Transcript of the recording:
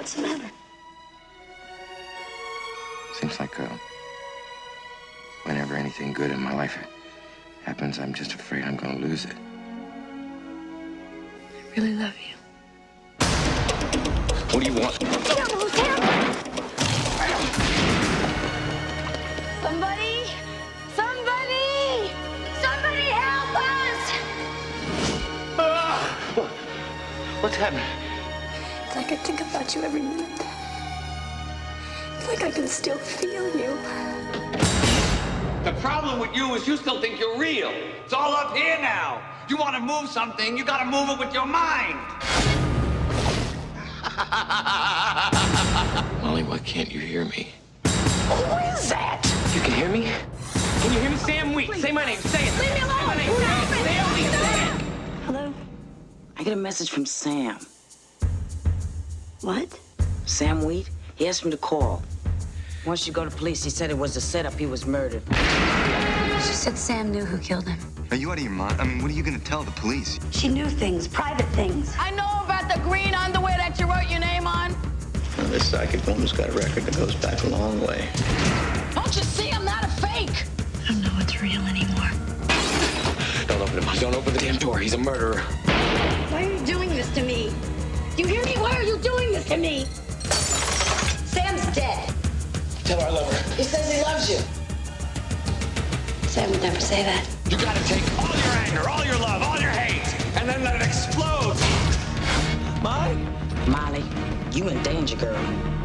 What's the matter? Seems like whenever anything good in my life happens, I'm just afraid I'm going to lose it. I really love you. What do you want? Somebody! Somebody! Somebody help us! What's happening? It's like I think about you every minute. It's like I can still feel you. The problem with you is you still think you're real. It's all up here now. You want to move something, you got to move it with your mind. Molly, why can't you hear me? Who is that? You can hear me? Can you hear me? Sam Wheat. Say my name. Say it. Leave me alone! Say my name. Say it. Sam Wheat. Say it. Hello? I get a message from Sam. What? Sam Wheat? He asked me to call. Once you go to police, he said it was a setup. He was murdered. She said Sam knew who killed him. Are you out of your mind? I mean, what are you going to tell the police? She knew things, private things. I know about the green underwear that you wrote your name on. Now, this psychic woman's got a record that goes back a long way. Don't you see I'm not a fake? I don't know what's real anymore. Don't open him. Don't open the damn door. He's a murderer. Why are you doing this to me? Do you hear me? Why are you doing this to me? Sam's dead. Tell her I love her. He says he loves you. Sam would never say that. You got to take all your anger, all your love, all your hate, and then let it explode. Molly? Molly, you in danger, girl.